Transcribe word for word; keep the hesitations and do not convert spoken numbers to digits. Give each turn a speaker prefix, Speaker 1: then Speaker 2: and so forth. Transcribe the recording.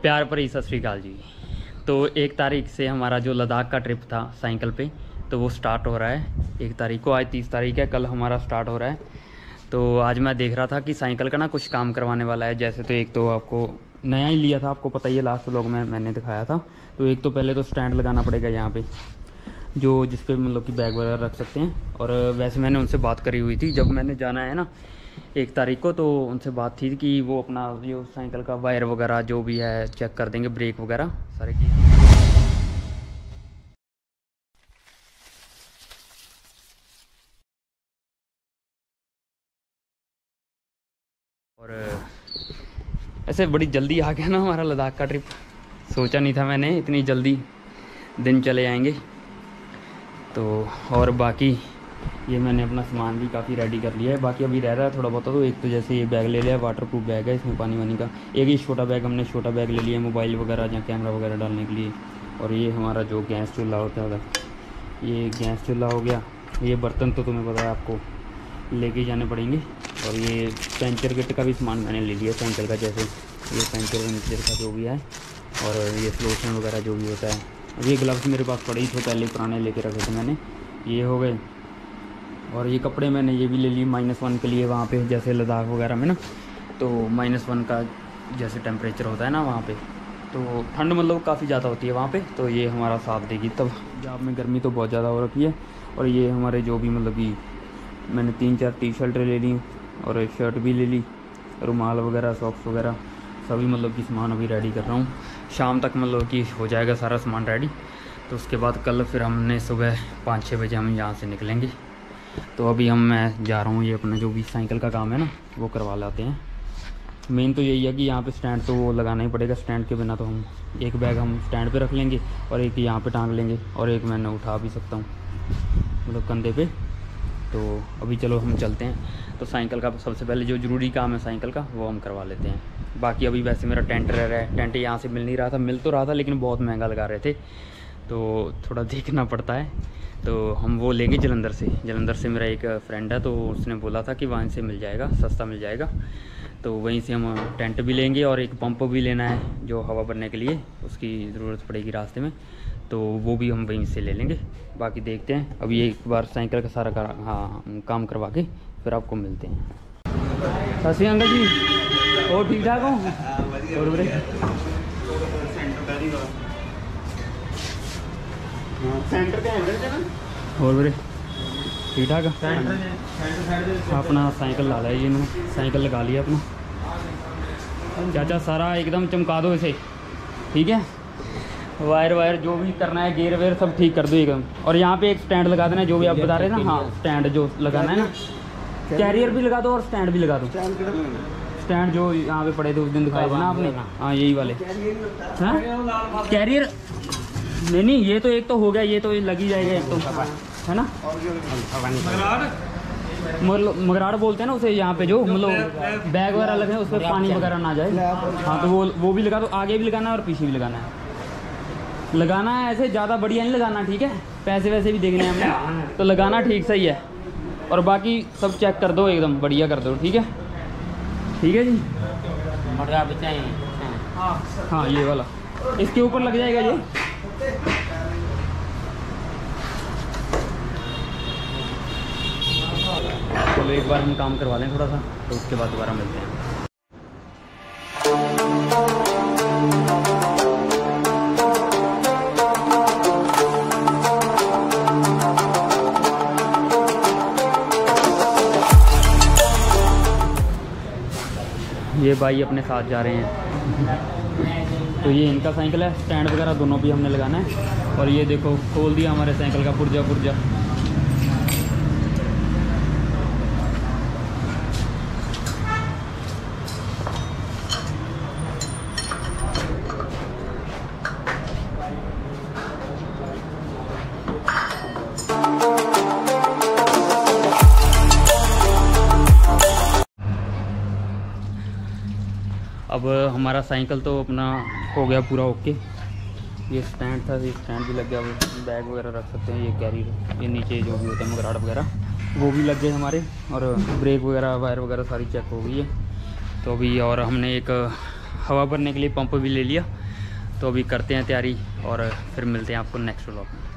Speaker 1: प्यार भरी सत श्री अकाल जी। तो एक तारीख से हमारा जो लद्दाख का ट्रिप था साइकिल पे, तो वो स्टार्ट हो रहा है एक तारीख को। आज तीस तारीख है, कल हमारा स्टार्ट हो रहा है। तो आज मैं देख रहा था कि साइकिल का ना कुछ काम करवाने वाला है। जैसे तो एक तो आपको नया ही लिया था, आपको पता ही है, लास्ट व्लॉग में मैंने दिखाया था। तो एक तो पहले तो स्टैंड लगाना पड़ेगा यहाँ पे, जो जिस पे मतलब कि बैग वगैरह रख सकते हैं। और वैसे मैंने उनसे बात करी हुई थी, जब मैंने जाना है ना एक तारीख को, तो उनसे बात थी कि वो अपना जो साइकिल का वायर वगैरह जो भी है चेक कर देंगे, ब्रेक वगैरह सारी चीज़। और ऐसे बड़ी जल्दी आ गया ना हमारा लद्दाख का ट्रिप। सोचा नहीं था मैंने इतनी जल्दी दिन चले आएंगे। तो और बाकी ये मैंने अपना सामान भी काफ़ी रेडी कर लिया है। बाकी अभी रह रहा है थोड़ा बहुत। तो एक तो जैसे ये बैग ले लिया, वाटर प्रूफ बैग है, इसमें पानी वानी का। एक ही छोटा बैग, हमने छोटा बैग ले लिया मोबाइल वगैरह या कैमरा वगैरह डालने के लिए। और ये हमारा जो गैस चूल्हा होता है, ये गैस चूल्हा हो गया। ये बर्तन तो तुम्हें पता है आपको लेके जाने पड़ेंगे। और ये पंचर किट का भी सामान मैंने ले लिया साइकिल का, जैसे ये पंचर वंचर का जो भी है। और ये स्लोशन वगैरह जो भी होता है। अब ये ग्लव्स मेरे पास पड़े ही थे पहले, पुराने लेके रखे थे मैंने, ये हो गए। और ये कपड़े मैंने ये भी ले लिए माइनस वन के लिए, वहाँ पे जैसे लद्दाख वगैरह में ना, तो माइनस वन का जैसे टेम्परेचर होता है ना वहाँ पे, तो ठंड मतलब काफ़ी ज़्यादा होती है वहाँ पे। तो ये हमारा साथ देगी। तब पंजाब में गर्मी तो बहुत ज़्यादा हो रखी है। और ये हमारे जो भी मतलब कि मैंने तीन चार टी शर्टें ले ली और शर्ट भी ले ली, रुमाल वगैरह, सॉक्स वगैरह सभी मतलब कि सामान अभी रेडी कर रहा हूँ। शाम तक मतलब कि हो जाएगा सारा सामान रेडी। तो उसके बाद कल फिर हमने सुबह पाँच छः बजे हम यहाँ से निकलेंगे। तो अभी हम मैं जा रहा हूँ, ये अपना जो भी साइकिल का काम है ना वो करवा लाते हैं। मेन तो यही है कि यहाँ पे स्टैंड तो वो लगाना ही पड़ेगा। स्टैंड के बिना तो हम एक बैग हम स्टैंड पे रख लेंगे और एक यहाँ पे टांग लेंगे, और एक मैंने उठा भी सकता हूँ मतलब कंधे पे। तो अभी चलो हम चलते हैं। तो साइकिल का सबसे पहले जो ज़रूरी काम है साइकिल का वो हम करवा लेते हैं। बाकी अभी वैसे मेरा टेंट रह रहा है। टेंट यहाँ से मिल नहीं रहा था, मिल तो रहा था लेकिन बहुत महंगा लगा रहे थे, तो थोड़ा देखना पड़ता है। तो हम वो लेंगे जलंधर से। जलंधर से मेरा एक फ्रेंड है, तो उसने बोला था कि वहाँ से मिल जाएगा, सस्ता मिल जाएगा। तो वहीं से हम टेंट भी लेंगे और एक पंप भी लेना है जो हवा भरने के लिए, उसकी ज़रूरत पड़ेगी रास्ते में, तो वो भी हम वहीं से ले लेंगे। बाकी देखते हैं, अभी एक बार साइकिल का सारा कर, हाँ काम करवा के फिर आपको मिलते हैं। सत श्री अकाल अंकल जी, और ठीक ठाक हो? और बड़े
Speaker 2: सेंटर के हैंडल से ना,
Speaker 1: और बड़े ठीक ठाक अपना साइकिल ला लिया जी, इन्होंने साइकिल लगा लिया अपना। चाचा सारा एकदम चमका दो इसे, ठीक है? वायर वायर जो भी करना है, गेयर वेयर सब ठीक कर दो एकदम। और यहाँ पे एक स्टैंड लगा देना, जो भी आप बता रहे हैं ना। हाँ स्टैंड जो लगाना है ना, कैरियर भी लगा दो और स्टैंड भी लगा दो। स्टैंड जो यहाँ पे पड़े थे उस दिन दिखाए थे ना आपने, हाँ यही वाले। हाँ कैरियर नहीं नहीं, ये तो एक तो हो गया, ये तो लग ही जाएगा एक तो, है ना? मगराड़ बोलते हैं ना उसे, यहाँ पे जो मतलब बैग वगैरह लगे उस पर पानी वगैरह ना जाए। हाँ तो वो वो भी लगा दो। आगे भी लगाना है और पीछे भी लगाना है। लगाना है ऐसे ज़्यादा बढ़िया नहीं लगाना, ठीक है? पैसे वैसे भी देखने हैं हमने, तो लगाना ठीक सही है। और बाकी सब चेक कर दो एकदम बढ़िया कर दो, ठीक है? ठीक है जी। हाँ ये वाला इसके ऊपर लग जाएगा ये। चलो एक बार हम काम करवा लें थोड़ा सा, तो उसके बाद दोबारा मिलते हैं। ये भाई अपने साथ जा रहे हैं। तो ये इनका साइकिल है, स्टैंड वगैरह दोनों भी हमने लगाना है। और ये देखो खोल दिया हमारे साइकिल का पुर्जा पुर्जा। अब हमारा साइकिल तो अपना हो गया पूरा ओके। ये स्टैंड था, ये स्टैंड भी लग गया, बैग वगैरह रख सकते हैं, ये कैरियर, ये नीचे जो भी होता है मगराड़ वगैरह वो भी लग गए हमारे। और ब्रेक वगैरह वायर वगैरह सारी चेक हो गई है। तो अभी और हमने एक हवा भरने के लिए पंप भी ले लिया। तो अभी करते हैं तैयारी और फिर मिलते हैं आपको नेक्स्ट व्लॉग में।